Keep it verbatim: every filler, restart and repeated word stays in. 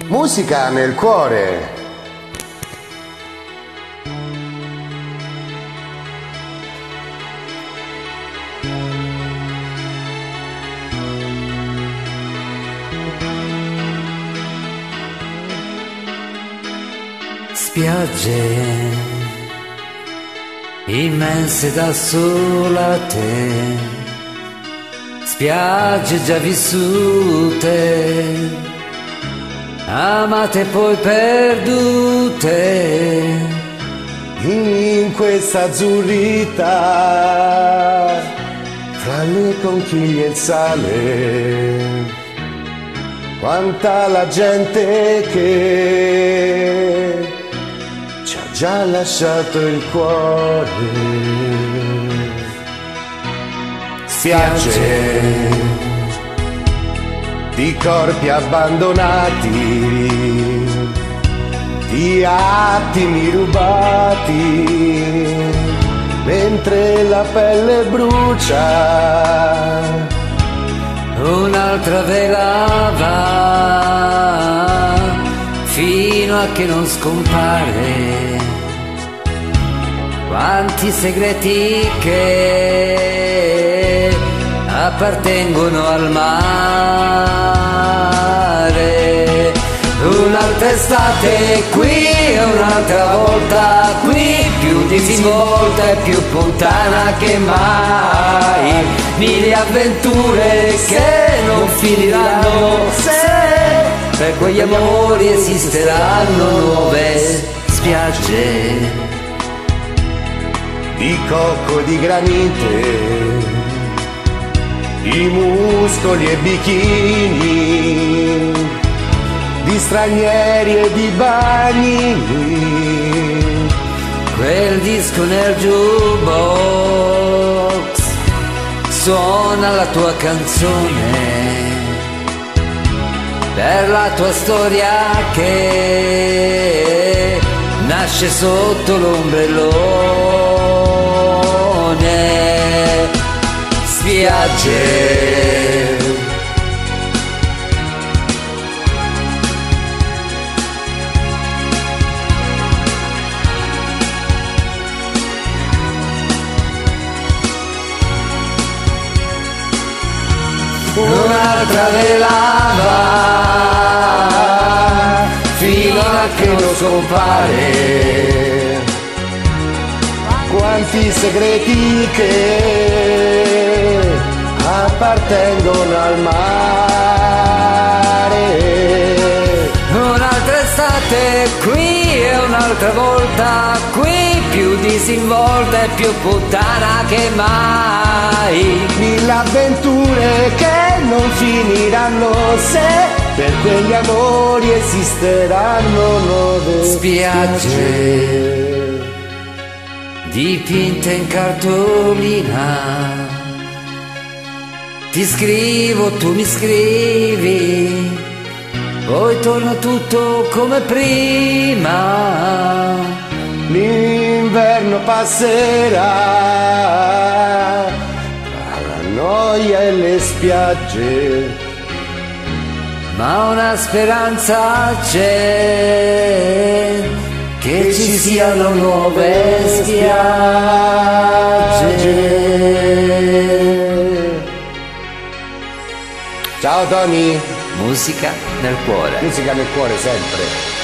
Musica nel cuore. Spiagge immense da solate, spiagge già vissute, amate poi perdute In questa azzurrità, fra le conchiglie e il sale, quanta la gente che ci ha già lasciato il cuore. Spiagge di corpi abbandonati, di attimi rubati, mentre la pelle brucia, un'altra vela va fino a che non scompare. Quanti segreti che appartengono al mare. Un'altra estate qui e un'altra volta qui, più disinvolta e più puttana che mai. Mille avventure che non finiranno se per quegli amori esisteranno nuove spiagge di cocco e di granite, di muscoli e bikini, di stranieri e di bagnini. Quel disco nel jukebox suona la tua canzone, per la tua storia che nasce sotto l'ombrellone. Spiagge un'altra vela va fino a che non scompare. Quanti segreti che appartengono al mare. Un'altra estate qui e un'altra volta qui, più disinvolta e più puttana che mai. Mille avventure che non finiranno se per quegli amori esisteranno nuove spiagge dipinte in cartolina. Ti scrivo, tu mi scrivi, poi torna tutto come prima. L'inverno passerà tra la noia e le spiagge, ma una speranza c'è, che ci siano nuove spiagge. Ciao Tony. Musica nel cuore. Musica nel cuore sempre.